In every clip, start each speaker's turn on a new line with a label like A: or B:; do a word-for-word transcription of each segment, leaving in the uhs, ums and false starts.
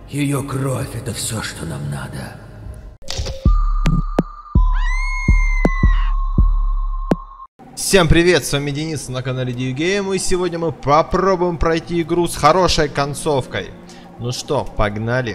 A: Ее кровь — это все, что нам надо.
B: Всем привет, с вами Денис на канале DewGame, и сегодня мы попробуем пройти игру с хорошей концовкой. Ну что, погнали.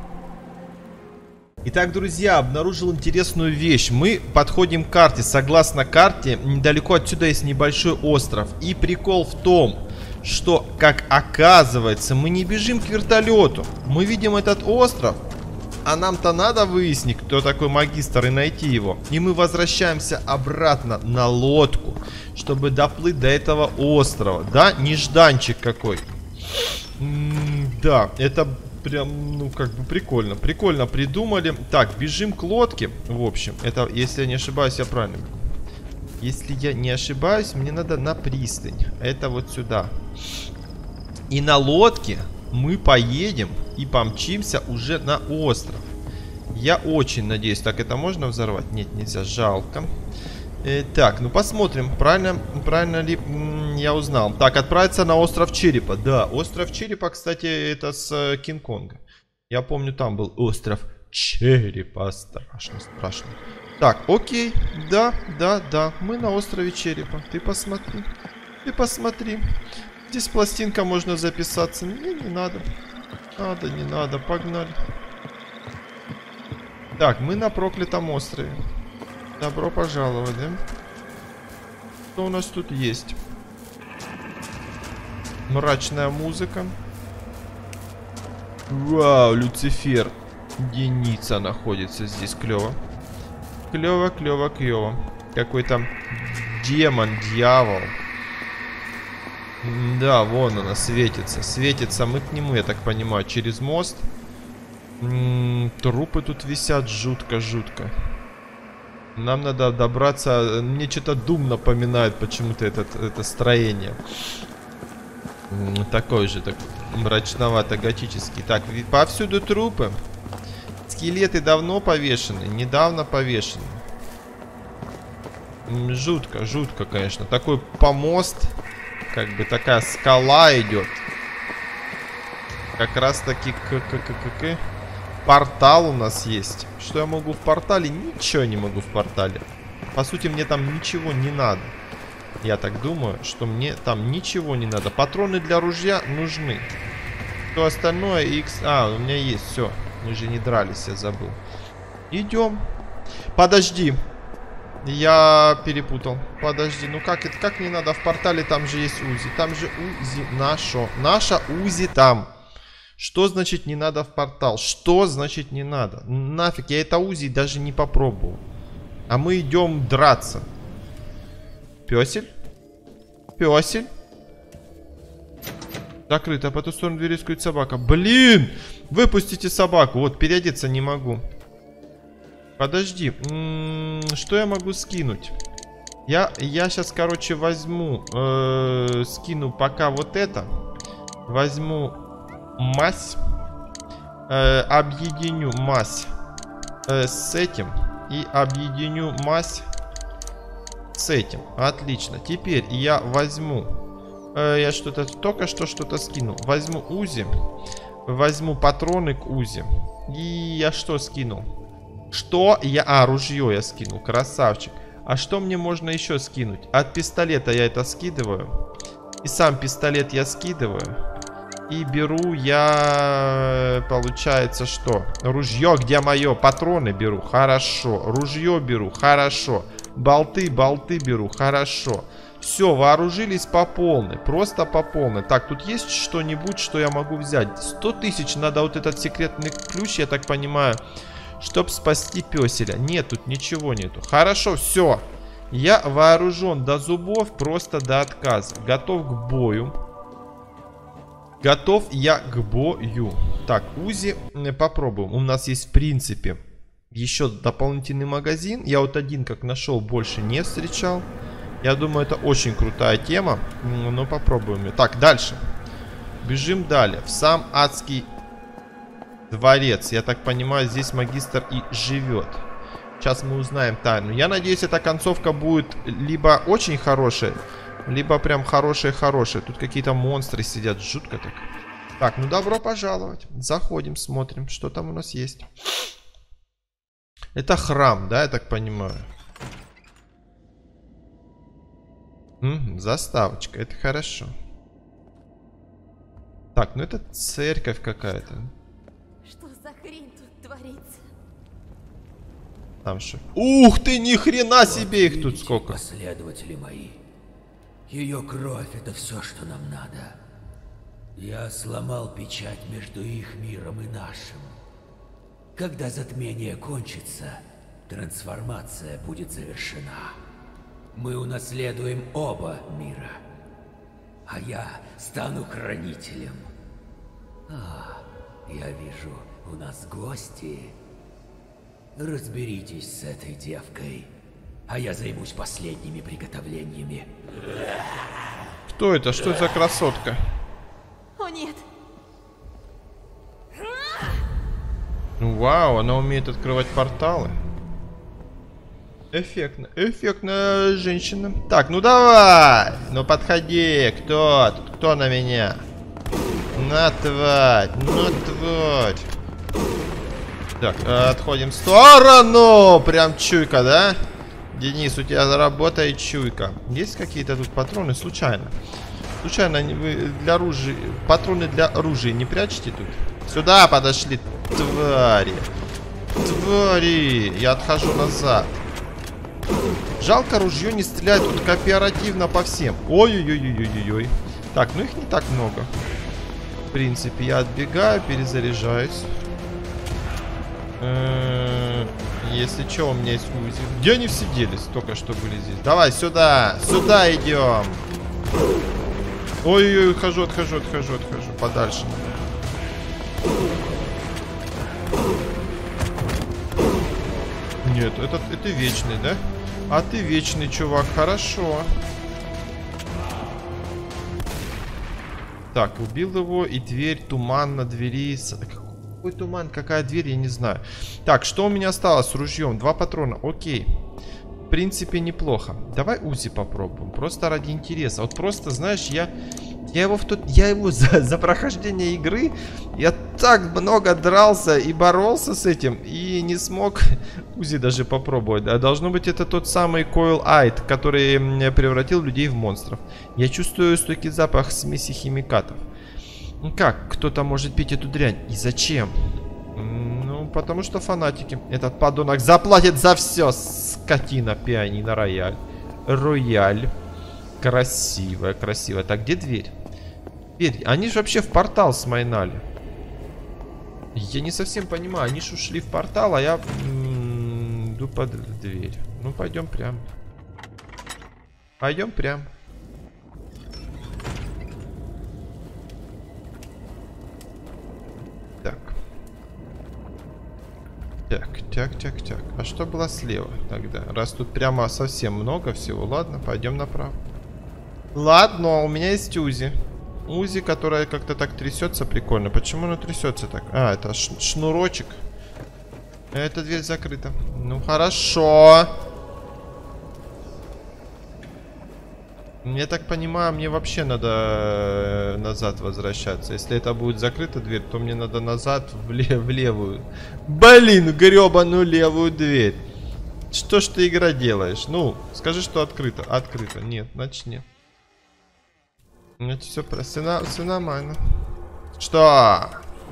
B: Итак, друзья, обнаружил интересную вещь. Мы подходим к карте. Согласно карте, недалеко отсюда есть небольшой остров. И прикол в том, что, как оказывается, мы не бежим к вертолету. Мы видим этот остров, а нам-то надо выяснить, кто такой магистр, и найти его. И мы возвращаемся обратно на лодку, чтобы доплыть до этого острова. Да, нежданчик какой. М-м, да, это прям, ну, как бы прикольно. Прикольно придумали. Так, бежим к лодке. В общем, это, если я не ошибаюсь, я правильно. Если я не ошибаюсь, мне надо на пристань. Это вот сюда. И на лодке мы поедем и помчимся уже на остров. Я очень надеюсь. Так, это можно взорвать? Нет, нельзя, жалко. э, Так, ну посмотрим, правильно, правильно ли м, я узнал. Так, отправиться на остров Черепа. Да, остров Черепа, кстати, это с э, Кинг-Конга. Я помню, там был остров Черепа. Страшно, страшно. Так, окей, да, да, да, мы на острове Черепа. Ты посмотри, ты посмотри. Здесь пластинка, можно записаться. Не, не надо. Надо, не надо, погнали. Так, мы на проклятом острове. Добро пожаловать, да? Что у нас тут есть? Мрачная музыка. Вау, Люцифер. Единица находится здесь, клево. Клево, клево, клево. Какой-то демон, дьявол. Да, вон она светится. Светится. Мы к нему, я так понимаю, через мост. М-м, трупы тут висят жутко-жутко. Нам надо добраться. Мне что-то Doom напоминает почему-то это, это строение. М-м, такой же, так мрачновато-готический. Так, повсюду трупы. Скелеты давно повешены, недавно повешены. М-м, жутко, жутко, конечно. Такой помост. Как бы такая скала идет. Как раз таки к, к, к, к, к. Портал у нас есть. Что я могу в портале? Ничего не могу в портале. По сути, мне там ничего не надо. Я так думаю, что мне там ничего не надо. Патроны для ружья нужны. Все остальное X. А, у меня есть, все. Мы же не дрались, я забыл. Идем. Подожди. Я перепутал. Подожди, ну как это? Как не надо? В портале там же есть УЗИ. Там же УЗИ наше. Наша УЗИ там. Что значит не надо в портал? Что значит не надо? Нафиг, я это УЗИ даже не попробовал. А мы идем драться. Пёсель? Пёсель? Закрыто, а по ту сторону двери скрыть собака. Блин! Выпустите собаку. Вот, переодеться не могу. Подожди, М-м, что я могу скинуть? Я, я сейчас, короче, возьму, э, скину пока вот это. Возьму мазь, э, объединю мазь э, с этим и объединю мазь с этим. Отлично. Теперь я возьму, э, я что-то только что что-то скинул. Возьму УЗИ, возьму патроны к УЗИ. И я что скинул? Что я... А, ружье я скинул. Красавчик. А что мне можно еще скинуть? От пистолета я это скидываю. И сам пистолет я скидываю. И беру я... Получается что? Ружье, где мое? Патроны беру. Хорошо. Ружье беру. Хорошо. Болты, болты беру. Хорошо. Все, вооружились по полной. Просто по полной. Так, тут есть что-нибудь, что я могу взять? сто тысяч надо вот этот секретный ключ, я так понимаю... Чтоб спасти пёселя. Нет, тут ничего нету. Хорошо, все. Я вооружен до зубов, просто до отказа. Готов к бою. Готов я к бою. Так, УЗИ попробуем. У нас есть, в принципе, еще дополнительный магазин. Я вот один как нашел, больше не встречал. Я думаю, это очень крутая тема. Но попробуем ее. Так, дальше. Бежим далее. В сам адский... дворец. Я так понимаю, здесь магистр и живет. Сейчас мы узнаем тайну. Я надеюсь, эта концовка будет либо очень хорошая, либо прям хорошая-хорошая. Тут какие-то монстры сидят. Жутко так. Так, ну добро пожаловать. Заходим, смотрим, что там у нас есть. Это храм, да, я так понимаю? М-м, заставочка, это хорошо. Так, ну это церковь какая-то.
C: Что за хрень тут творится?
B: Там что? Ух ты, ни хрена себе их тут сколько.
A: Последователи мои. Ее кровь — это все, что нам надо. Я сломал печать между их миром и нашим. Когда затмение кончится, трансформация будет завершена. Мы унаследуем оба мира. А я стану хранителем. А, я вижу, у нас гости. Разберитесь с этой девкой, а я займусь последними приготовлениями.
B: Кто это? Что это за красотка?
C: О нет!
B: Ну, вау, она умеет открывать порталы. Эффектно, эффектная женщина. Так, ну давай, ну подходи, кто тут, кто на меня? На, тварь, ну, тварь. Так, отходим в сторону. Прям чуйка, да? Денис, у тебя работает чуйка. Есть какие-то тут патроны? Случайно. Случайно вы для оружия... Патроны для оружия не прячете тут? Сюда подошли, твари. Твари. Я отхожу назад. Жалко, ружье не стреляет тут кооперативно по всем. Ой-ой-ой-ой-ой-ой. Так, ну их не так много. В принципе, я отбегаю, перезаряжаюсь. Если что, у меня есть УЗИ. Где они все делись? Только что были здесь. Давай сюда. Сюда идем. Ой-ой-ой, отхожу, отхожу, отхожу, отхожу. Подальше. Нет, это, это вечный, да? А ты вечный, чувак. Хорошо. Так, убил его. И дверь, туман на двери. Какой туман, какая дверь, я не знаю. Так, что у меня осталось с ружьем? Два патрона, окей. В принципе, неплохо. Давай УЗИ попробуем, просто ради интереса. Вот просто, знаешь, я... Я его в тот... Я его за, за прохождение игры... Я так много дрался и боролся с этим, и не смог УЗИ даже попробовать. А должно быть, это тот самый Coil Aid, который превратил людей в монстров. Я чувствую стойкий запах смеси химикатов. Как кто-то может пить эту дрянь? И зачем? Ну, потому что фанатики. Этот подонок заплатит за все. Скотина, пианино, рояль. Рояль. Красивая, красивая. Так, где дверь? Дверь. Они же вообще в портал смайнали. Я не совсем понимаю. Они же ушли в портал, а я м-м, иду под дверь. Ну, пойдем прям. Пойдем прям. Так. Так, так, так, так. А что было слева тогда? Раз тут прямо совсем много всего. Ладно, пойдем направо. Ладно, у меня есть УЗИ. УЗИ, которая как-то так трясется прикольно. Почему она трясется так? А, это ш шнурочек. Эта дверь закрыта. Ну, хорошо. Я так понимаю, мне вообще надо назад возвращаться. Если это будет закрыта дверь, то мне надо назад в, лев в левую. Блин, гребаную левую дверь. Что ж ты, игра, делаешь? Ну, скажи, что открыто. Открыто. Нет, значит нет. Значит, все, все, все нормально. Что?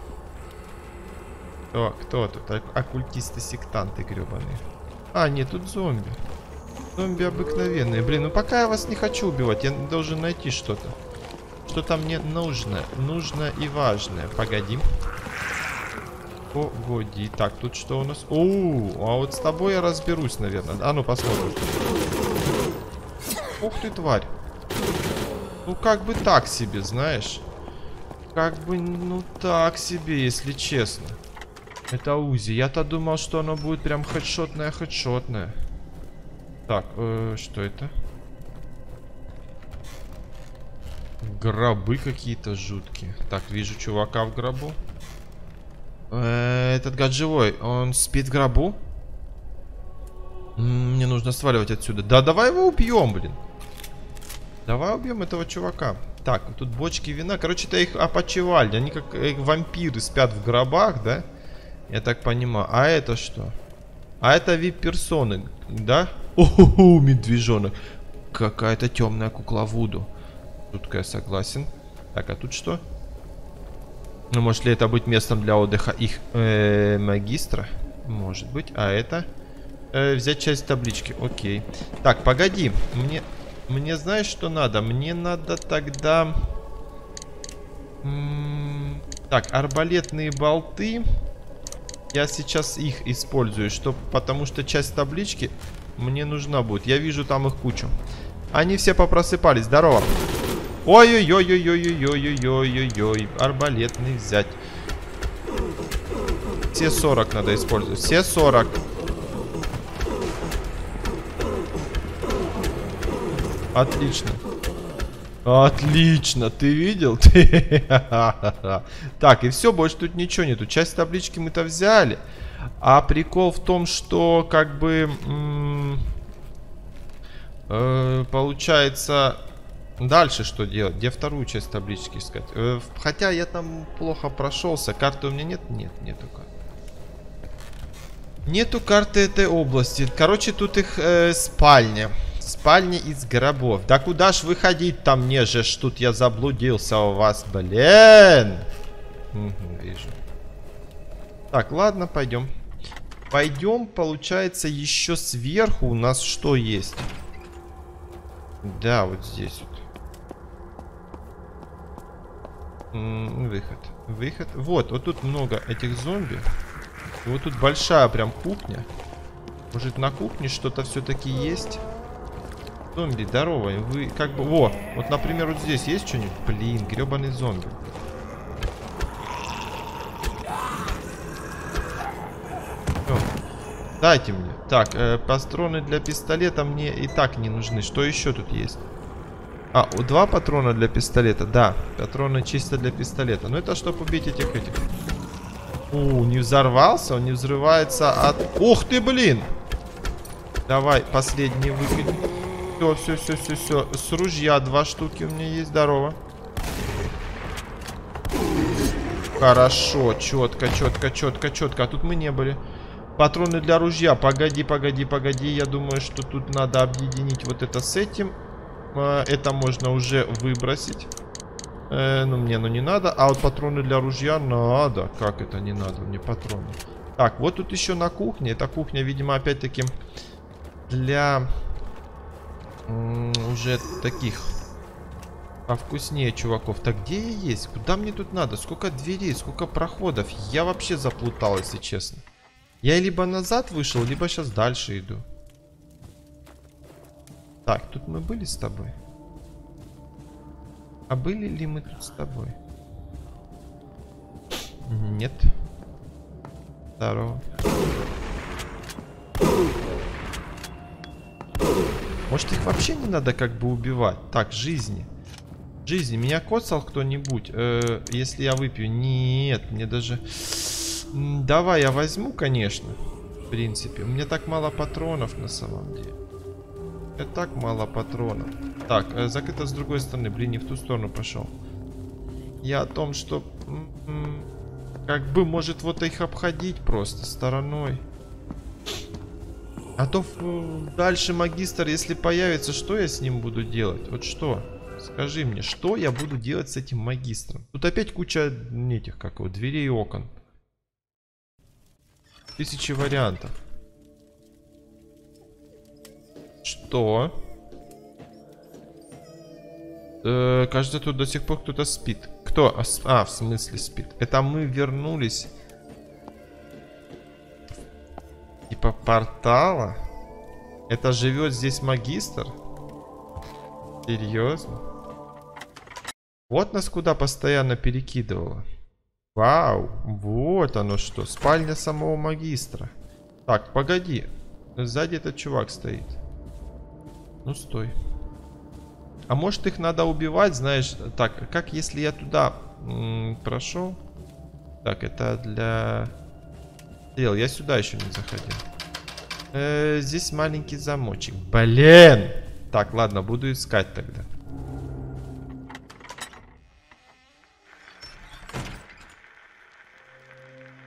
B: Кто, кто тут? Оккультисты-сектанты гребаные. А, нет, тут зомби. Зомби обыкновенные. Блин, ну пока я вас не хочу убивать, я должен найти что-то. Что-то мне нужно. Нужно и важное. Погоди. Погоди. Так, тут что у нас? Оу, а вот с тобой я разберусь, наверное. А ну, посмотрим. Ух ты, тварь. Ну, как бы так себе, знаешь. Как бы, ну, так себе, если честно. Это УЗИ. Я-то думал, что оно будет прям хедшотное-хедшотное. Так, э, что это? Гробы какие-то жуткие. Так, вижу чувака в гробу. Э, этот гад живой. Он спит в гробу? М-м, мне нужно сваливать отсюда. Да, давай его убьем, блин. Давай убьем этого чувака. Так, вот тут бочки вина. Короче, это их опочивальня. Они как э, вампиры спят в гробах, да? Я так понимаю. А это что? А это вип-персоны, да? О-хо-хо, медвежонок. Какая-то темная кукла Вуду. Тут я согласен. Так, а тут что? Ну, может ли это быть местом для отдыха их э, магистра? Может быть. А это? Э, взять часть таблички. Окей. Так, погоди. Мне, мне знаешь, что надо? Мне надо тогда... М-м, так, арбалетные болты. Я сейчас их использую, что, потому что часть таблички мне нужна будет. Я вижу там их кучу. Они все попросыпались. Здорово. Ой-ой-ой-ой-ой-ой-ой-ой-ой-ой. Арбалетный взять. Все сорок надо использовать. Все сорок. Отлично. Отлично, ты видел? Так, и все, больше тут ничего нету. Часть таблички мы-то взяли. А прикол в том, что как бы э, получается дальше что делать? Где вторую часть таблички искать? Э, хотя я там плохо прошелся. Карты у меня нет? Нет, нету карты. Нету карты этой области. Короче, тут их э, спальня. Спальни из гробов. Да куда ж выходить там мне же? Ж тут я заблудился у вас, блин. Угу, вижу. Так, ладно, пойдем. Пойдем, получается, еще сверху у нас что есть? Да, вот здесь вот. М-м, выход. Выход. Вот, вот тут много этих зомби. И вот тут большая прям кухня. Может, на кухне что-то все-таки есть? Зомби, здорово. Вы как бы... Во, вот, например, вот здесь есть что-нибудь? Блин, гребаный зомби. Всё. Дайте мне. Так, э, патроны для пистолета мне и так не нужны. Что еще тут есть? А, два патрона для пистолета. Да, патроны чисто для пистолета. Но это чтобы убить этих этих. У, не взорвался, он не взрывается от... Ух ты, блин! Давай, последний выкинь. Все, все, все, все, все. С ружья два штуки у меня есть. Здорово. Хорошо, четко, четко, четко, четко. А тут мы не были. Патроны для ружья. Погоди, погоди, погоди. Я думаю, что тут надо объединить вот это с этим. Это можно уже выбросить. Э, ну, мне, ну, не надо. А вот патроны для ружья надо. Как это не надо? Мне патроны. Так, вот тут еще на кухне. Эта кухня, видимо, опять-таки для... уже таких повкуснее чуваков. Так где я есть? Куда мне тут надо? Сколько дверей, сколько проходов? Я вообще заплутал, если честно. Я либо назад вышел, либо сейчас дальше иду. Так, тут мы были с тобой? А были ли мы тут с тобой? Нет. Здорово. Может, их вообще не надо как бы убивать? Так, жизни. Жизни. Меня коцал кто-нибудь? Э, если я выпью? Нет, мне даже... Давай я возьму, конечно. В принципе. У меня так мало патронов на самом деле. И так мало патронов. Так, э, закрыто с другой стороны. Блин, не в ту сторону пошел. Я о том, что... Как бы, может, вот их обходить просто стороной. А то дальше магистр, если появится, что я с ним буду делать? Вот что? Скажи мне, что я буду делать с этим магистром? Тут опять куча этих, как его, дверей и окон. Тысячи вариантов. Что? Э, кажется, тут до сих пор кто-то спит. Кто? А, в смысле спит? Это мы вернулись... Типа портала? Это живет здесь магистр? Серьезно? Вот нас куда постоянно перекидывало. Вау, вот оно что. Спальня самого магистра. Так, погоди. Сзади этот чувак стоит. Ну, стой. А может их надо убивать, знаешь. Так, как если я туда прошел? Так, это для... Я сюда еще не заходил. Э, здесь маленький замочек. Блин! Так, ладно, буду искать тогда.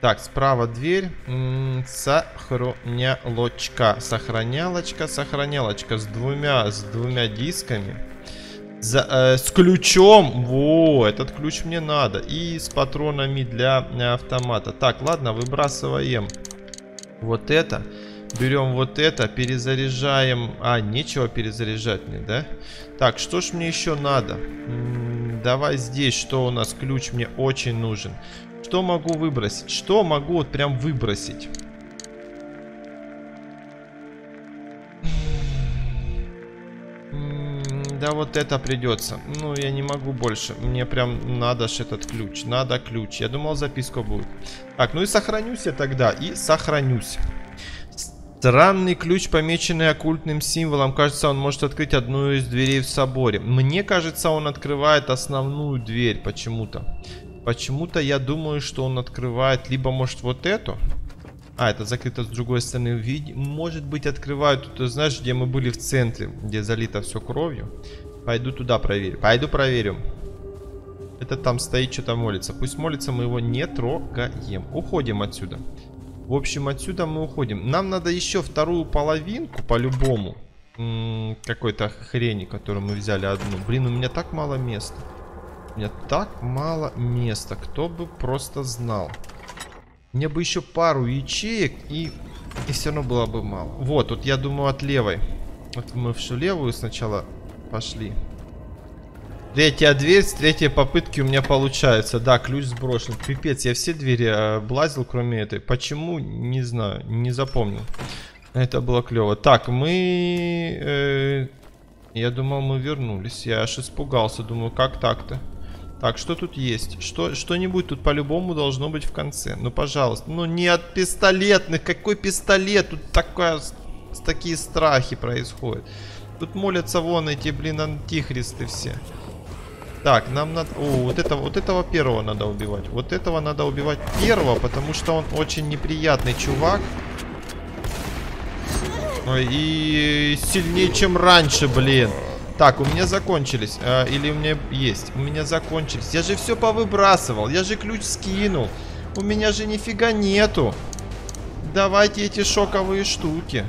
B: Так, справа дверь. М-м, сохранялочка. Сохранялочка, сохранялочка. С двумя, с двумя дисками. За, э, с ключом. Во, этот ключ мне надо. И с патронами для автомата. Так, ладно, выбрасываем вот это. Берем вот это, перезаряжаем. А, нечего перезаряжать мне, да? Так, что ж мне еще надо? М-м, давай здесь, что у нас? Ключ мне очень нужен. Что могу выбросить? Что могу вот прям выбросить? Да вот это придется. Ну, я не могу больше. Мне прям надо ж этот ключ. Надо ключ. Я думал, записка будет. Так, ну и сохранюсь я тогда. И сохранюсь. Странный ключ, помеченный оккультным символом. Кажется, он может открыть одну из дверей в соборе. Мне кажется, он открывает основную дверь почему-то. Почему-то я думаю, что он открывает либо, может, вот эту. А, это закрыто с другой стороны. Может быть, открывают, ты знаешь, где мы были в центре, где залито все кровью. Пойду туда проверю. Пойду проверю. Это там стоит, что-то молится. Пусть молится, мы его не трогаем. Уходим отсюда. В общем, отсюда мы уходим. Нам надо еще вторую половинку, по-любому. Какой-то хрени, которую мы взяли одну. Блин, у меня так мало места. У меня так мало места. Кто бы просто знал. Мне бы еще пару ячеек, и, и все равно было бы мало. Вот, вот я думаю от левой. Вот мы в левую сначала пошли. Третья дверь, с третьей попытки у меня получается. Да, ключ сброшен. Пипец, я все двери облазил, кроме этой. Почему? Не знаю, не запомнил. Это было клево. Так, мы... Э, я думал, мы вернулись. Я аж испугался. Думаю, как так-то? Так, что тут есть? Что, что-нибудь тут по-любому должно быть в конце. Ну, пожалуйста. Ну, не от пистолетных. Какой пистолет? Тут такая, такие страхи происходят. Тут молятся вон эти, блин, антихристы все. Так, нам надо... О, вот, это, вот этого первого надо убивать. Вот этого надо убивать первого, потому что он очень неприятный чувак. Ой, и сильнее, чем раньше, блин. Так, у меня закончились. А, или у меня есть. У меня закончились. Я же все повыбрасывал. Я же ключ скинул. У меня же нифига нету. Давайте эти шоковые штуки.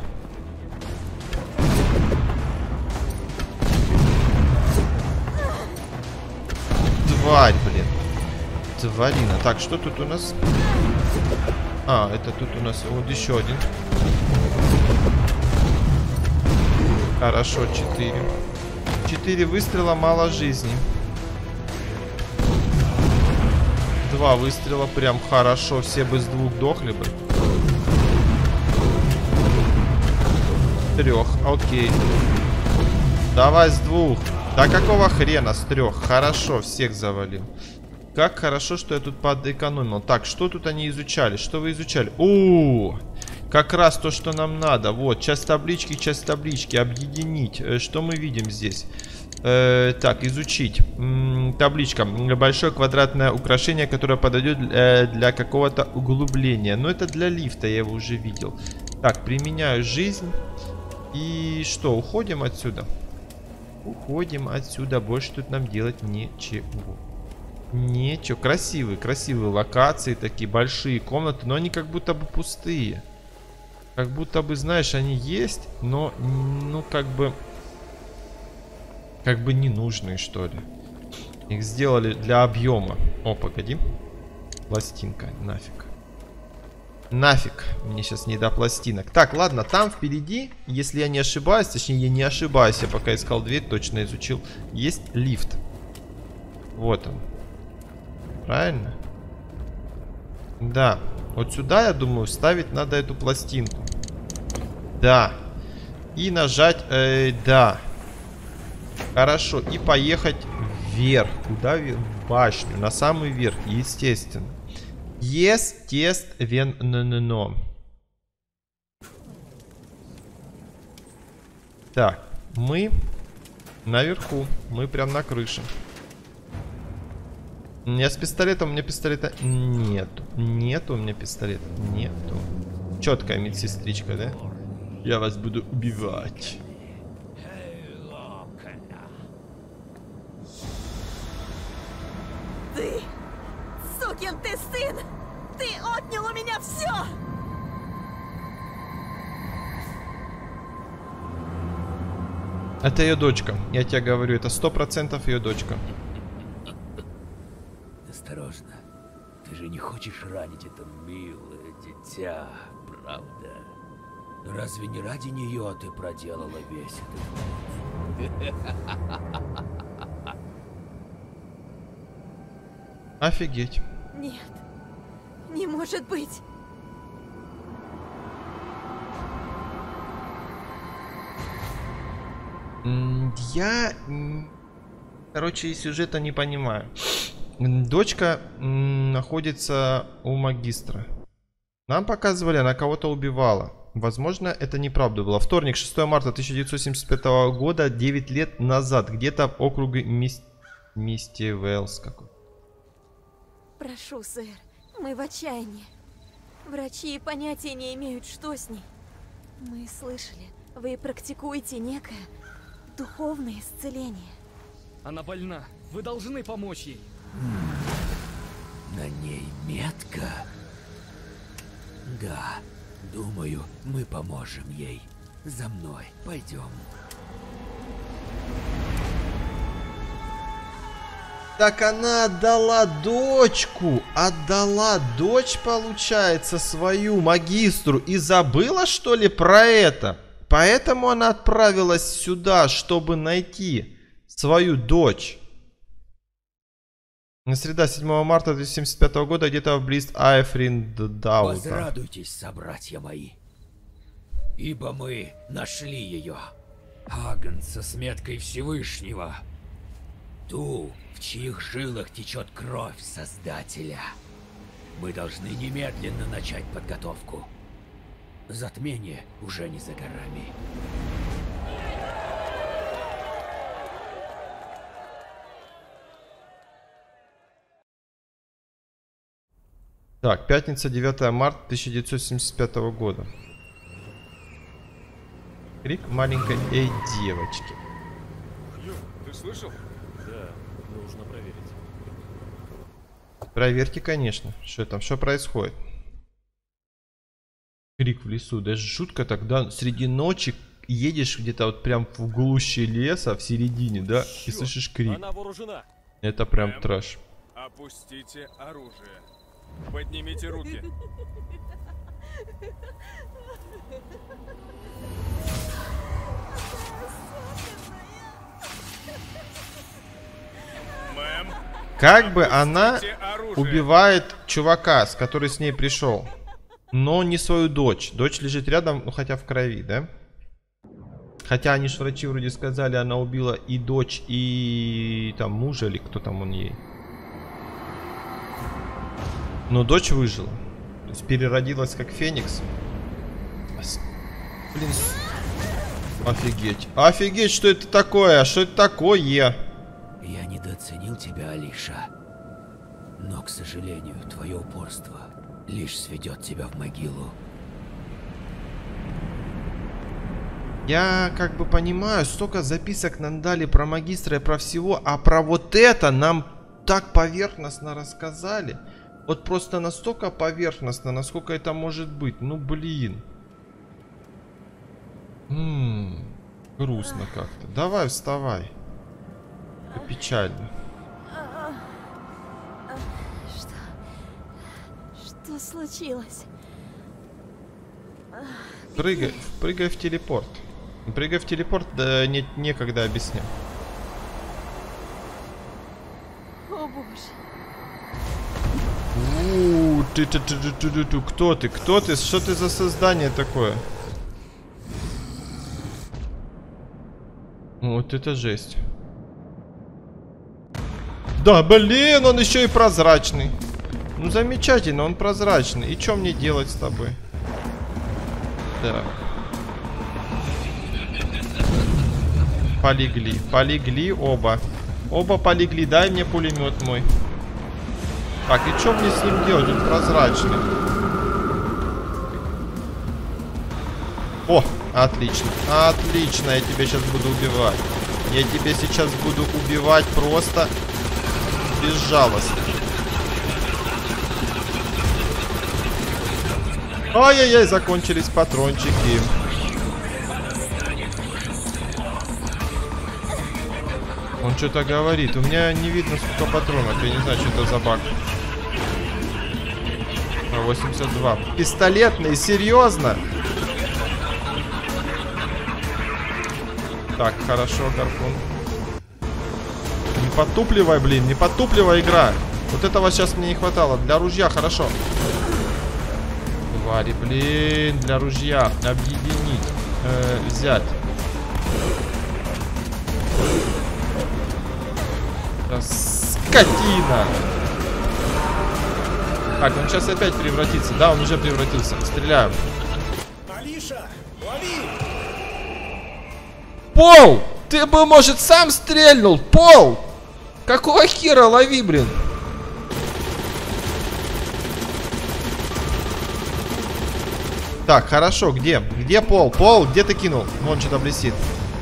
B: Тварь, блин. Тварина. Так, что тут у нас? А, это тут у нас вот еще один. Хорошо, четыре. Четыре выстрела, мало жизни. Два выстрела, прям хорошо. Все бы с двух дохли бы. Трех, окей. Давай с двух. Да какого хрена с трех? Хорошо, всех завалил. Как хорошо, что я тут подэкономил. Так, что тут они изучали? Что вы изучали? О, как раз то, что нам надо. Вот, часть таблички, часть таблички. Объединить. Что мы видим здесь? Э, так, изучить. М-м, табличка. Большое квадратное украшение, которое подойдет э, для какого-то углубления. Но это для лифта, я его уже видел. Так, применяю жизнь. И что, уходим отсюда? Уходим отсюда. Больше тут нам делать нечего. Ничего. Красивые, красивые локации. Такие большие комнаты. Но они как будто бы пустые. Как будто бы, знаешь, они есть. Но, ну, как бы... Как бы ненужные, что ли. Их сделали для объема. О, погоди. Пластинка. Нафиг. Нафиг. Мне сейчас не до пластинок. Так, ладно. Там впереди, если я не ошибаюсь, точнее, я не ошибаюсь, я пока искал дверь, точно изучил, есть лифт. Вот он. Правильно? Да. Вот сюда, я думаю, вставить надо эту пластинку. Да. И нажать... Э, да. Хорошо. И поехать вверх. Куда вверх? В башню. На самый верх. Естественно. Естественно. Так. Мы наверху. Мы прям на крыше. Я с пистолетом, у меня пистолета нету. Нету у меня пистолета. Нету. Четкая медсестричка, да? Я вас буду убивать.
C: Ты, сукин ты сын! Ты отнял отнял у меня все!
B: Это ее дочка. Я тебе говорю, это сто процентов ее дочка.
A: Осторожно. Ты же не хочешь ранить это милое дитя, правда? Разве не ради нее ты проделала весь этот путь?
B: Офигеть.
C: Нет, не может быть.
B: Я, короче, сюжета не понимаю. Дочка находится у магистра. Нам показывали, она кого-то убивала. Возможно, это неправда было. Вторник, шестое марта тысяча девятьсот семьдесят пятого года, девять лет назад. Где-то в округе Мис... Мисти Уэллс какой.
C: Прошу, сэр, мы в отчаянии. Врачи понятия не имеют, что с ней. Мы слышали, вы практикуете некое духовное исцеление.
D: Она больна. Вы должны помочь ей.
A: На ней метка? Да, думаю, мы поможем ей. За мной, пойдем.
B: Так она отдала дочку. Отдала дочь, получается, свою магистру. И забыла, что ли, про это? Поэтому она отправилась сюда, чтобы найти свою дочь. Среда, седьмого марта тысяча девятьсот семьдесят пятого года, где-то вблизи Айфриндаута.
A: Возрадуйтесь, собратья мои, ибо мы нашли ее. Агнца с меткой Всевышнего. Ту, в чьих жилах течет кровь Создателя. Мы должны немедленно начать подготовку. Затмение уже не за горами.
B: Так, пятница, девятое марта тысяча девятьсот семьдесят пятого года. Крик маленькой эй девочки.
E: Хью, ты слышал? Да, нужно проверить.
B: Проверьте, конечно. Что там, что происходит? Крик в лесу. Даже жутко тогда среди ночи едешь где-то вот прям в гуще леса, в середине, да? И слышишь крик.
E: Она вооружена.
B: Это прям
E: Эм,
B: трэш.
E: Опустите оружие. Поднимите руки. Мэм,
B: Как бы она
E: опустите оружие.
B: убивает чувака, с который с ней пришел. Но не свою дочь. Дочь лежит рядом, ну хотя в крови, да? Хотя они ж врачи вроде сказали, она убила и дочь, и там мужа, или кто там он ей. Но дочь выжила. То есть переродилась как феникс. Блин. Офигеть. Офигеть, что это такое? А что это такое?
A: Я недооценил тебя, Алиша. Но, к сожалению, твое упорство лишь сведет тебя в могилу.
B: Я как бы понимаю, столько записок нам дали про магистра и про всего, а про вот это нам так поверхностно рассказали. Вот просто настолько поверхностно, насколько это может быть. Ну блин. Ммм, грустно как-то. Давай, вставай. Это печально.
C: Что? Что случилось?
B: Прыгай, прыгай в телепорт. Прыгай в телепорт, да не, некогда объяснять.
C: О боже.
B: У, ты, ты, ты, ты, ты, ты, кто ты? Кто ты? Что ты за создание такое? Вот это жесть. Да, блин, он еще и прозрачный. Ну замечательно, он прозрачный. И что мне делать с тобой? Так. Полегли, полегли оба. Оба полегли, дай мне пулемет мой. Так, и что мне с ним делать? Он прозрачный. О, отлично. Отлично, я тебя сейчас буду убивать. Я тебя сейчас буду убивать просто безжалостно. Ай-яй-яй, закончились патрончики. Он что-то говорит. У меня не видно, сколько патронов. Я не знаю, что это за баг. восемьдесят два. Пистолетный, серьезно? Так, хорошо, гарпун. Не потупливай, блин, не потупливай, игра. Вот этого сейчас мне не хватало. Для ружья хорошо. Твари, блин, для ружья. Объединить. Э, взять. Скотина! Так, он сейчас опять превратится. Да, он уже превратился. Стреляю.
F: Алиша, лови!
B: Пол! Ты бы, может, сам стрельнул? Пол! Какого хера лови, блин? Так, хорошо, где? Где Пол? Пол, где ты кинул? Вон что-то блестит.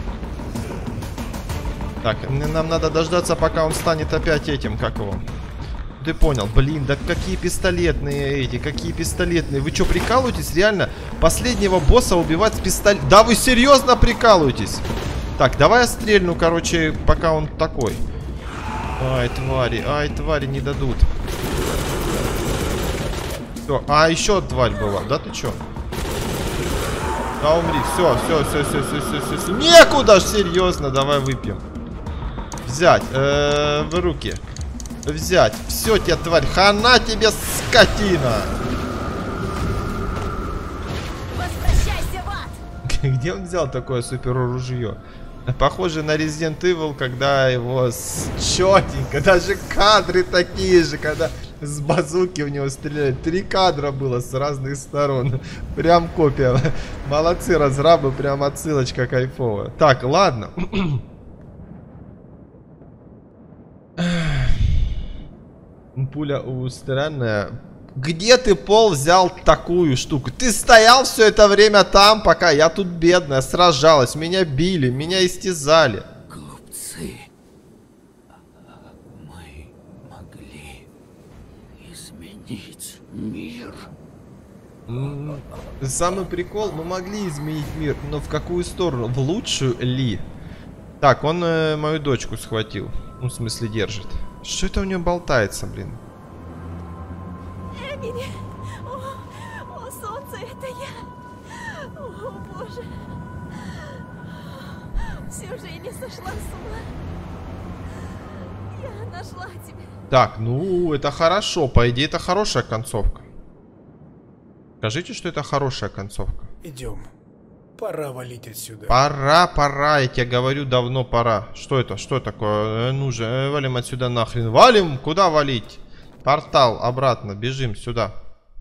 B: Так, нам надо дождаться, пока он станет опять этим, как его. Ты понял, блин, да какие пистолетные эти, какие пистолетные. Вы что, прикалываетесь? Реально, последнего босса убивать с пистолетом? Да вы серьезно прикалываетесь? Так, давай я стрельну, короче, пока он такой. Ай, твари, ай, твари не дадут. Все, а еще тварь была, да ты что? Да умри, все, все, все, все, все, все, все, все. Некуда ж, серьезно, давай выпьем. Взять, э, в руки. Взять. Все, тебе, тварь. Хана тебе, скотина.
C: Возвращайся в ад!
B: Где он взял такое супер ружье? Похоже на Resident Evil, когда его с... четенько. Даже кадры такие же, когда с базуки в него стреляли. Три кадра было с разных сторон. Прям копия. Молодцы, разрабы. Прям отсылочка кайфовая. Так, ладно. Пуля у странная. Где ты, Пол, взял такую штуку? Ты стоял все это время там, пока я тут бедная сражалась. Меня били, меня истязали.
A: Глупцы. Мы могли изменить мир.
B: Самый прикол, мы могли изменить мир, но в какую сторону? В лучшую ли? Так, он э, мою дочку схватил. Ну, в смысле, держит. Что это у нее болтается, блин?
C: Эмили! О, о, солнце, это я! О, боже! Все же я не сошла с ума. Я нашла тебя.
B: Так, ну, это хорошо. По идее, это хорошая концовка. Скажите, что это хорошая концовка.
F: Идем. Пора валить отсюда.
B: Пора, пора, я тебе говорю, давно пора. Что это? Что такое? Э, ну же, э, валим отсюда нахрен. Валим? Куда валить? Портал, обратно, бежим сюда.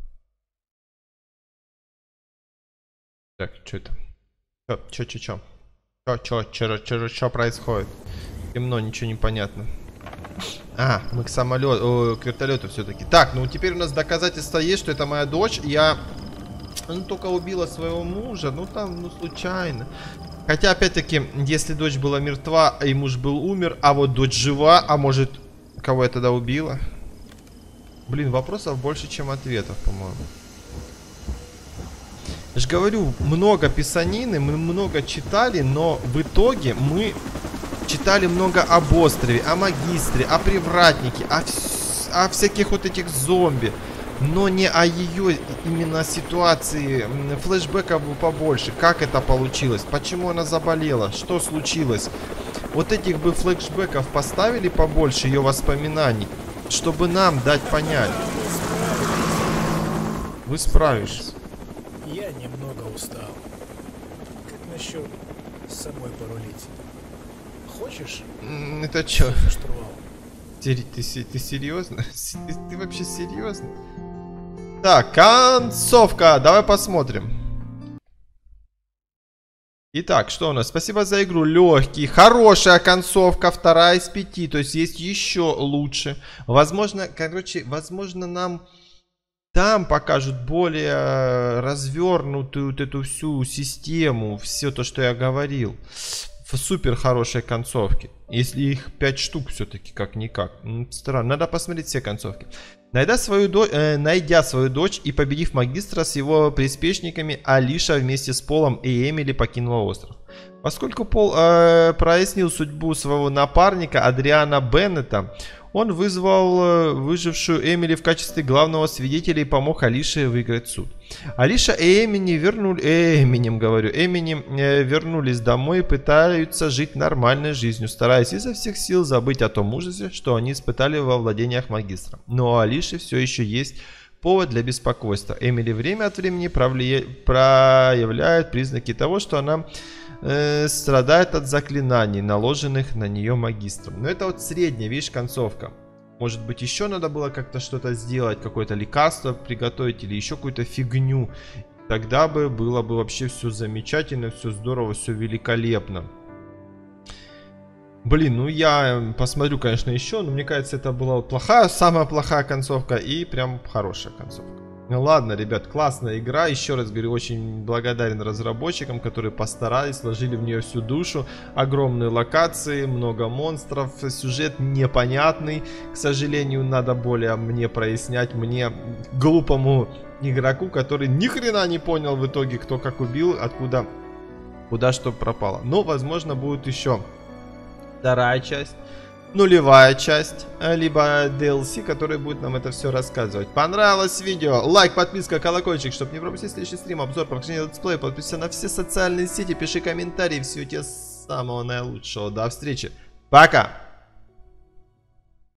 B: Так, что это? Чё, чё, чё, чё? Чё, чё, чё, чё, чё происходит? Темно, ничего не понятно. А, мы к самолету, к вертолету все-таки. Так, ну теперь у нас доказательства есть, что это моя дочь. Я... Ну, только убила своего мужа, ну там, ну случайно. Хотя, опять-таки, если дочь была мертва, и муж был умер, а вот дочь жива, а может, кого я тогда убила? Блин, вопросов больше, чем ответов, по-моему. Я же говорю, много писанины, мы много читали, но в итоге мы читали много об острове, о магистре, о привратнике, о, вс о всяких вот этих зомби. Но не о ее именно ситуации, флешбеков побольше. Как это получилось? Почему она заболела? Что случилось? Вот этих бы флешбеков поставили побольше, ее воспоминаний, чтобы нам дать понять. Вы справишься.
F: Я немного устал. Как насчет самой порулить? Хочешь?
B: Это что?
F: Штурвал.
B: Ты, ты, ты серьезно? Ты, ты вообще серьезно? Так, концовка. Давай посмотрим. Итак, что у нас? Спасибо за игру. Легкий. Хорошая концовка. Вторая из пяти. То есть есть еще лучше. Возможно, короче, возможно нам там покажут более развернутую вот эту всю систему. Все то, что я говорил. В супер хорошей концовке. Если их пять штук все-таки как-никак. Странно. Надо посмотреть все концовки. Найдя свою, до... э, найдя свою дочь и победив магистра с его приспешниками, Алиша вместе с Полом и Эмили покинула остров. Поскольку Пол э, прояснил судьбу своего напарника Адриана Беннета, он вызвал э, выжившую Эмили в качестве главного свидетеля и помог Алише выиграть суд. Алиша и Эмини вернули, э, Эминем говорю, Эмини э, вернулись домой и пытаются жить нормальной жизнью, стараясь изо всех сил забыть о том ужасе, что они испытали во владениях магистра. Но у Алиши все еще есть повод для беспокойства. Эмили время от времени провлия... проявляет признаки того, что она э, страдает от заклинаний, наложенных на нее магистром. Но это вот средняя, видишь, концовка. Может быть, еще надо было как-то что-то сделать, какое-то лекарство приготовить или еще какую-то фигню. Тогда бы было бы вообще все замечательно, все здорово, все великолепно. Блин, ну я посмотрю, конечно, еще, но мне кажется, это была плохая, самая плохая концовка и прям хорошая концовка. Ну ладно, ребят, классная игра. Еще раз говорю, очень благодарен разработчикам, которые постарались, вложили в нее всю душу. Огромные локации, много монстров, сюжет непонятный. К сожалению, надо более мне прояснять, мне, глупому игроку, который ни хрена не понял в итоге, кто как убил, откуда, куда что пропало. Но, возможно, будет еще вторая часть, нулевая часть, либо ди эл си, который будет нам это все рассказывать. Понравилось видео? Лайк, подписка, колокольчик, чтобы не пропустить следующий стрим, обзор, прохождение летсплея. Подписывайся на все социальные сети, пиши комментарии. Всего тебе самого наилучшего. До встречи. Пока!